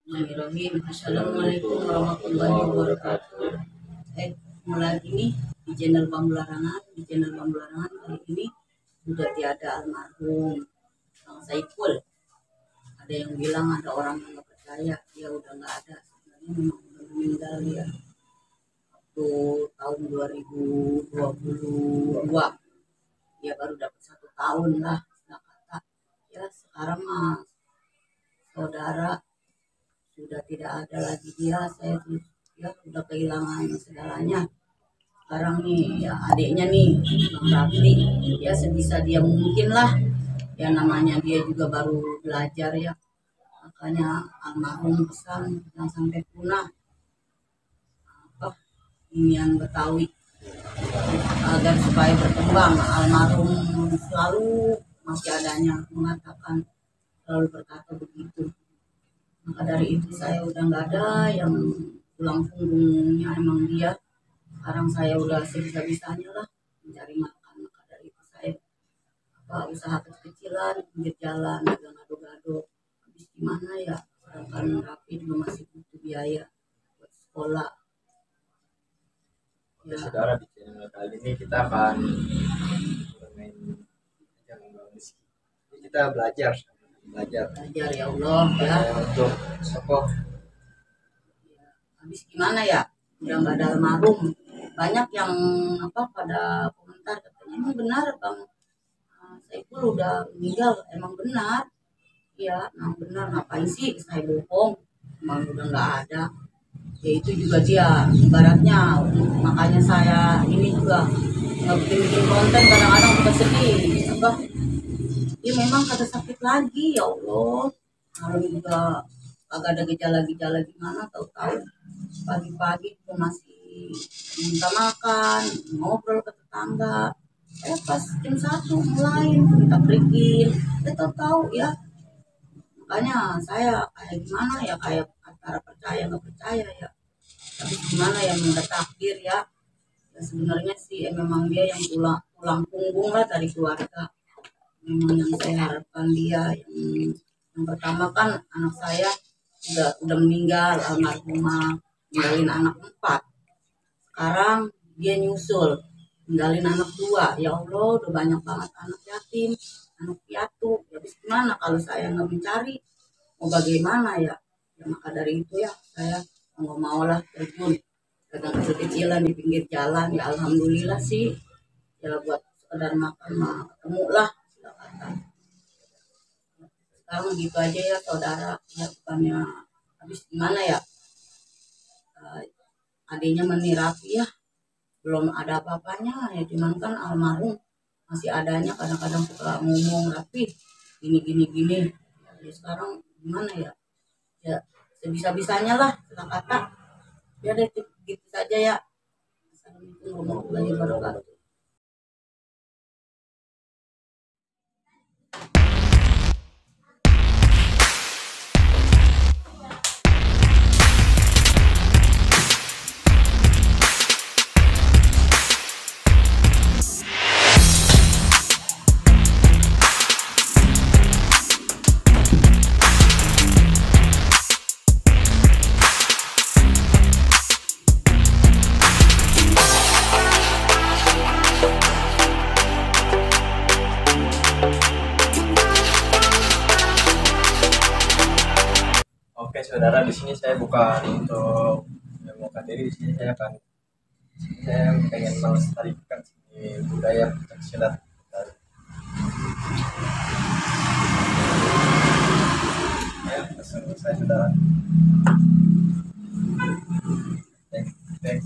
Bismillahirrahmanirrahim. Assalamualaikum warahmatullahi wabarakatuh. Mulai ini di channel Bambu Larangan. Di channel Bambu Larangan kali ini sudah tiada almarhum Bang Saiful. Ada yang bilang ada orang yang nggak percaya, dia udah nggak ada. Sebenarnya memang udah meninggal dia waktu tahun 2022. Dia baru dapat 1 tahun lah, sudah kata. Ya sekarang mah saudara sudah tidak ada lagi dia, saya ya sudah kehilangan segalanya. Sekarang nih ya adiknya nih Bang Rafli, ya sebisa dia mungkin lah, ya namanya dia juga baru belajar ya, makanya almarhum pesan jangan sampai punah apa inian Betawi, agar supaya berkembang. Almarhum selalu masih adanya mengatakan, selalu berkata begitu. Maka dari itu saya udah nggak ada yang tulang punggungnya emang dia. Sekarang saya udah sebisa-bisanya lah mencari makan. Maka dari itu saya usaha kecil-kecilan pinggir jalan, agak gado-gado. Habis gimana ya, sedangkan Rapi juga masih butuh biaya buat sekolah ya. Saudara, di channel kali ini kita akan bermain yang miskin. Kita belajar ya Allah ya untuk sokoh. Habis gimana ya, udah nggak ada almarhum. Banyak yang pada komentar katanya emang benar Bang Saiful udah meninggal. Emang benar ya, emang benar. Ngapain sih saya bohong, emang udah nggak ada. Ya itu juga dia ibaratnya, makanya saya ini juga nggak bikin konten. Kadang-kadang suka sedih dia memang kata sakit lagi. Ya Allah, kalau juga agak ada gejala-gejala gimana, tahu-tahu pagi-pagi tuh masih minta makan, ngobrol ke tetangga. Pas jam 1 mulai minta berikin, tahu-tahu ya. Makanya saya kayak gimana ya, kayak antara percaya nggak percaya ya. Tapi gimana ya, minta takdir ya. Sebenarnya sih memang dia yang tulang punggung lah dari keluarga. Memang yang saya harapkan dia yang pertama kan anak saya udah meninggal, almarhumah ninggalin anak 4. Sekarang dia nyusul ninggalin anak 2. Ya Allah, udah banyak banget anak yatim, anak piatu. Habis gimana kalau saya nggak mencari, mau bagaimana ya? Maka dari itu ya saya nggak mau lah terjun dagang kecil-kecilan di pinggir jalan. Ya alhamdulillah sih ya, buat sekedar makan mah ketemu lah. Sekarang gitu aja ya saudara ya, bukannya habis gimana ya, adiknya menirapi ya, belum ada apa-apanya ya, cuman kan almarhum masih adanya kadang-kadang suka ngomong Rapi gini ya, sekarang gimana ya, ya sebisa-bisanya lah kata-kata ya deh, gitu saja ya. Assalamualaikum warahmatullahi wabarakatuh. Oke saudara, di sini saya bukan untuk menemukan diri. Di sini saya pengen melestarikan budaya pencaksilat. Ya, pesan saya saudara. Thanks.